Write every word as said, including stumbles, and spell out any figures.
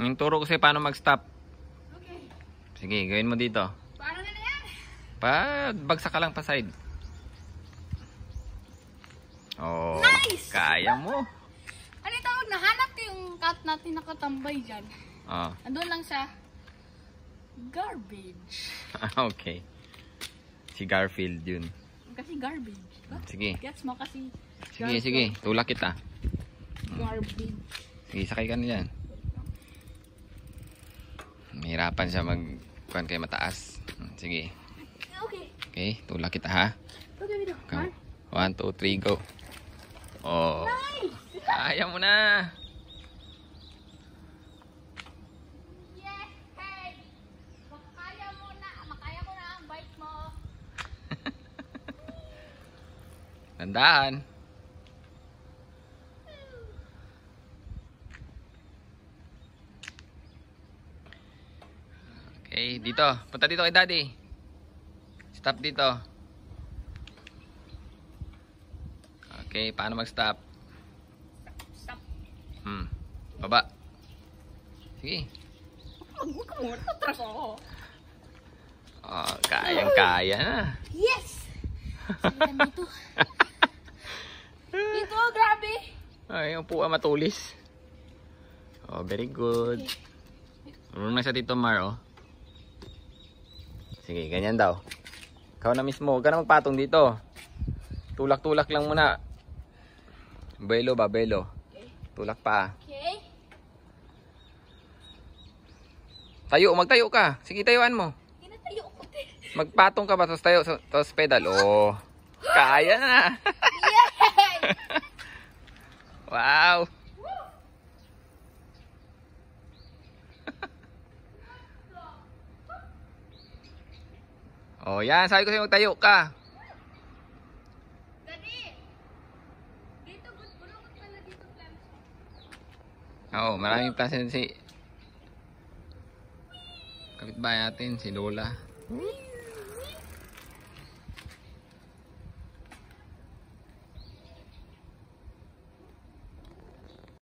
Yung turo ko sa'yo paano mag-stop. Okay. Sige, gawin mo dito. Paano nga na yan? Pa, bagsak ka lang pa side. Oh, Nice! kaya mo. Ano yung tawag? Nahanap ko yung cat natin nakatambay dyan. Oh, Andun lang siya. Garbage. okay. Si Garfield yun. Kasi garbage. Huh? Sige. Gets mo kasi Sige, garbage. sige. Tulak kita. Garbage. Sige, sakay ka na dyan. Mahirapan siya mag... kuhan kayo mataas. Sige. Okay. Okay, tulak kita ha. Okay, video. Go. One, two, three, go. Oh. Nice! Kaya mo na. Yeah, hey! Makaya mo na. Makaya ko na ang bike mo. Tandaan. Okay, dito. Punta dito kay Daddy. Stop dito. Okay, paano mag-stop? Stop. Hmm. Baba. Sige. Huwag ka muna. Tatras ako. Oh, kayang-kaya na. Yes! Salitan dito. Dito, grabe. Ay, yung puwa matulis. Oh, very good. Marunong na siya dito, Mar, oh. Sige, ganyan daw. Ikaw na mismo, huwag ka na magpatong dito. Tulak-tulak lang muna. Belo ba, belo? Tulak pa. Okay. Tayo, magtayo ka. Sige, tayuan mo. Tinatayo ko. Magpatong ka ba, tapos tayo, tapos pedal. Oh, kaya na. Yay! Wow. Oh, yan. Sabi ko sa'yo, magtayo ka. Daddy! Dito, bulungan pala dito plants. Oo, oh, maraming plants si kapitbahay natin, si Lola.